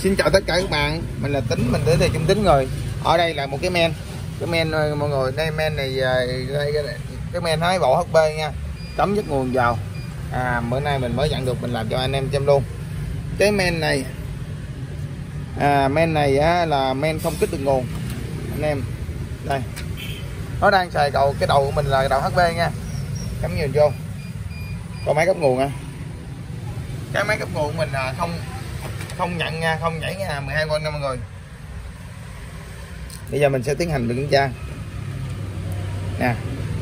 Xin chào tất cả các bạn, mình là Tính, mình đến từ Trung Tính rồi. Ở đây là một cái men mọi người, đây men này cái men hái bộ HB nha, chấm dứt nguồn vào. Bữa nay mình mới nhận được, mình làm cho anh em xem luôn. Cái men này là men không kích được nguồn anh em. Đây, nó đang xài cái đầu của mình là đầu HB nha, cắm nhìn vô có máy cấp nguồn. Cái máy cấp nguồn của mình là không nhận nha, không nhảy nha, 12V nha mọi người. Bây giờ mình sẽ tiến hành kiểm tra nè.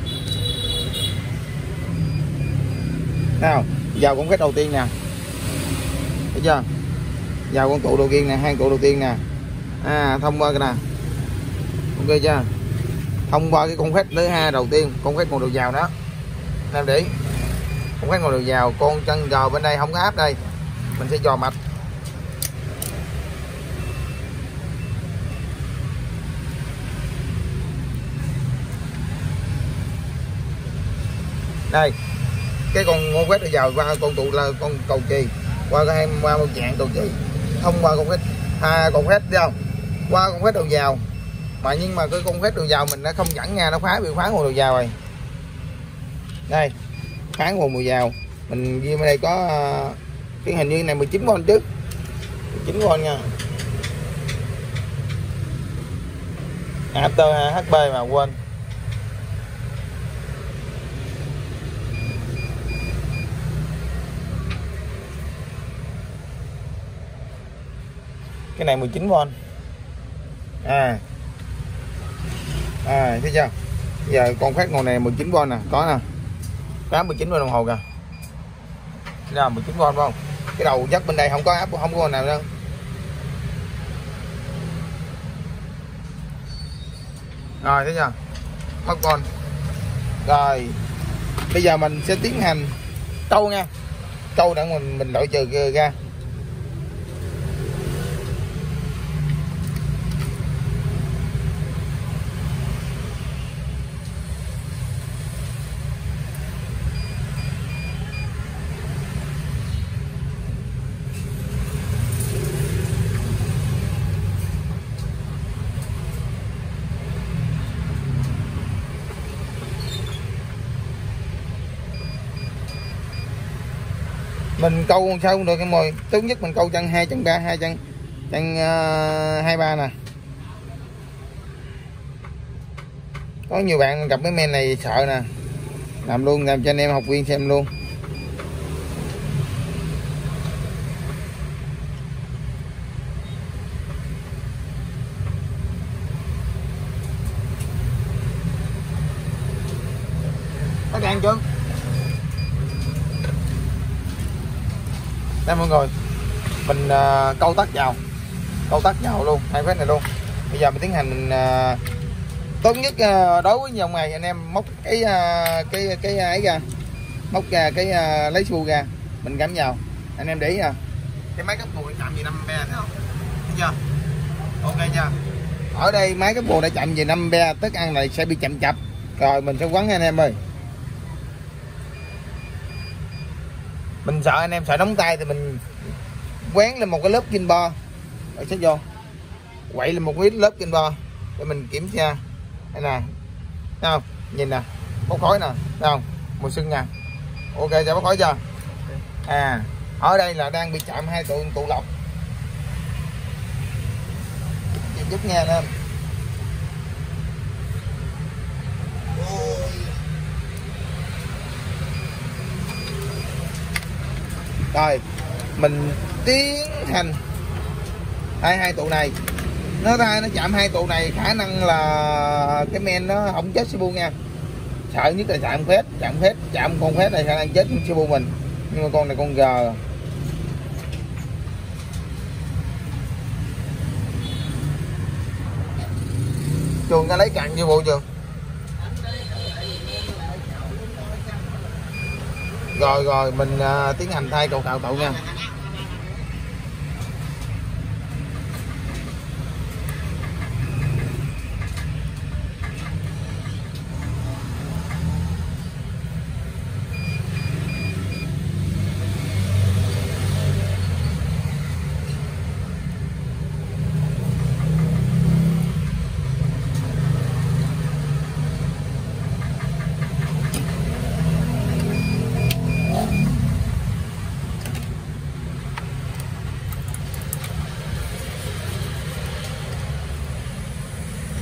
Nào, vào con phép đầu tiên nè, thấy chưa? Vào con tụ đầu tiên nè, hai tụ đầu tiên nè. Thông qua cái nè, ok chưa? Thông qua cái con phép thứ hai đầu tiên, con phép nguồn đầu vào đó. Nam để con phép nguồn đầu vào, con chân giò bên đây không có áp đây, mình sẽ dò mạch. Đây, cái con quét vào qua con tụ là con cầu chì, qua một dạng cầu chì, thông qua con quét con quét đi không? Qua con quét đầu vào. Nhưng mà cái con quét đầu vào mình nó không dẫn nha, nó bị khóa nguồn đầu vào rồi. Đây, khóa nguồn đầu vào. Mình ghi ở đây có cái hình như này 19V trước. 19V nha. Adapter HB mà quên. Cái này 19V. Thấy chưa? Giờ con phát nguồn này 19V nè, có nè. Có 19V đồng hồ kìa. Là 19V phải không? Cái đầu dắt bên đây không có áp, không có nào đâu. Rồi thấy chưa? Mất con. Rồi. Bây giờ mình sẽ tiến hành câu nha. Câu để mình loại trừ ra. Mình câu sao cũng được em ơi. Tốt nhất mình câu chân 2, chân 3, chân 2, 3 nè. Có nhiều bạn gặp cái men này sợ nè, làm luôn, làm cho anh em học viên xem luôn. Nó đang chưa? Đây mọi người, mình câu tắt vào luôn hai phép này luôn. Bây giờ mình tiến hành mình tốt nhất đối với dòng này anh em móc cái ấy ra, móc ra cái lấy xu ra, mình gắn vào. Anh em để ý nè, cái máy cấp nguồn chạm về 5A thấy không? Thấy chưa? Ok chưa? Ở đây máy cấp nguồn đã chạm về 5A, tức ăn này sẽ bị chậm chập. Rồi mình sẽ quấn anh em ơi. Mình sợ anh em sợ nóng tay thì mình quán lên một cái lớp kin bo rồi xếp vô, quậy lên một cái lớp kin bo để mình kiểm tra. Đây nè, thấy không? Nhìn nè, bốc khói nè, thấy không? Mùi sưng nha. Ok cho bốc khói chưa? Ở đây là đang bị chạm hai tụ lọc. Giúp nghe anh em. Rồi mình tiến hành hai tụ này, nó chạm hai tụ này, khả năng là cái men nó không chết Cebu nha. Sợ nhất là chạm con phép này khả năng chết Cebu mình, nhưng mà con này con G. Trường ta lấy cặn vô bộ trường. Rồi mình tiến hành thay cầu cạo tụ nha.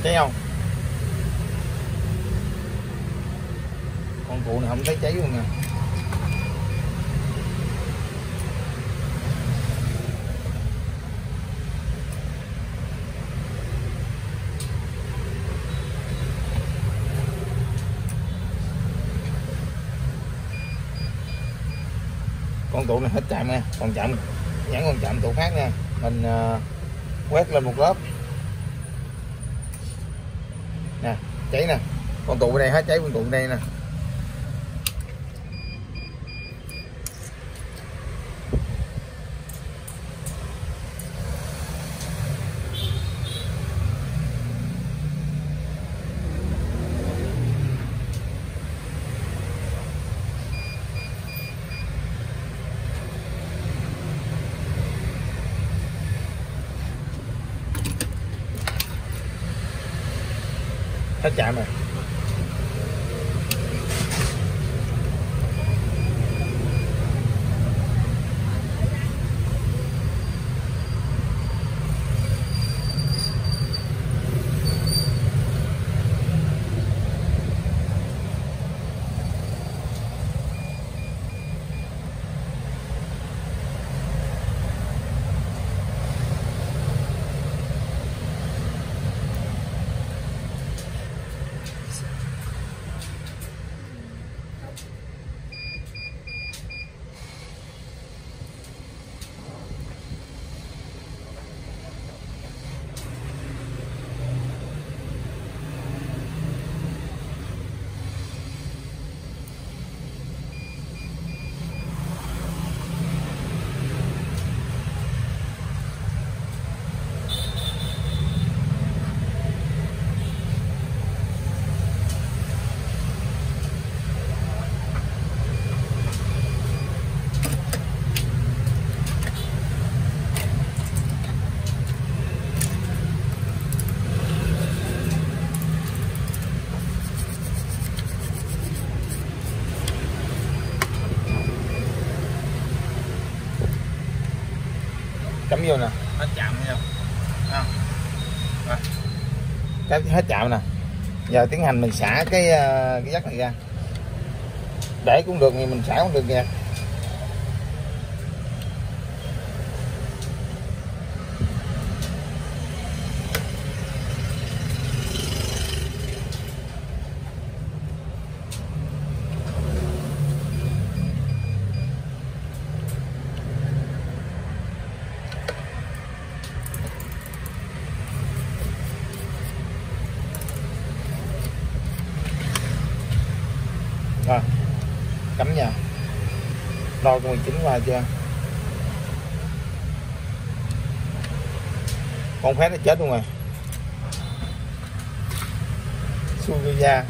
cháy không? Con cụ này không thấy cháy luôn nè. Con tụ này hết chạm nha, còn chạm nhãn còn chạm tụ khác nha. Mình quét lên một lớp nè, cháy nè. Con tụ đây hết cháy, con tụ đây nè. Hết chạm rồi. Cắm vô nè, hết chạm nha. Cái hết chạm nè. Giờ tiến hành mình xả cái dắt này ra. Để cũng được thì mình xả cũng được nha. Rồi, cắm nha. Đo con 19 qua chưa? Con phép nó chết luôn rồi. Suzuki.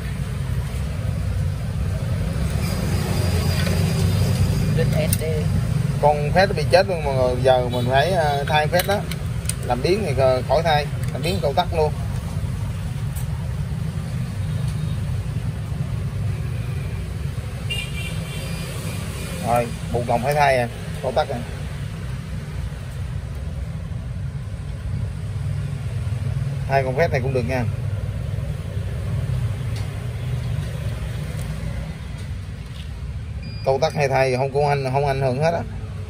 Con phép nó bị chết luôn mọi người. Giờ mình phải thay phép đó. Làm biến thì khỏi thay, làm biến câu tắc luôn. Rồi, buộc gồng phải thay à, câu tắc à. Thay con phép này cũng được nha. Câu tắc hay thay không ảnh hưởng hết á.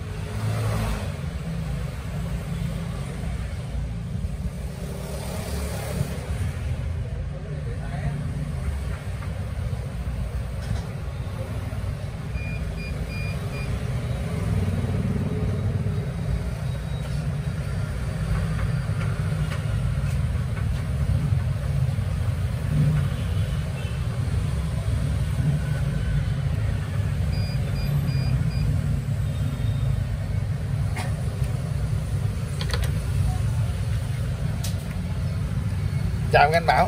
Chào anh Bảo.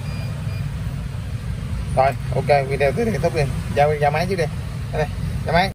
Rồi, ok, video tới đây kết thúc đi. Giao máy trước đi. Đây, giao máy.